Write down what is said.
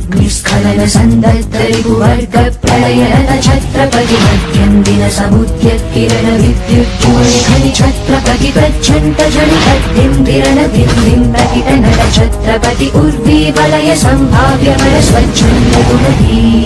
अग्निस्खलन सन्दत्तरिपुवर्ग प्रलयन छत्रपति मध्यन्दिन समुद्य किरण विद्युज्ज्वलिखनि छत्रपति प्रच्छन्त जनितद्दिन्दिरण दिन्दिं प्रकिटनट छत्रपति उर्वी वलय सम्भाव्य बल स्वच्छन्द गुणधी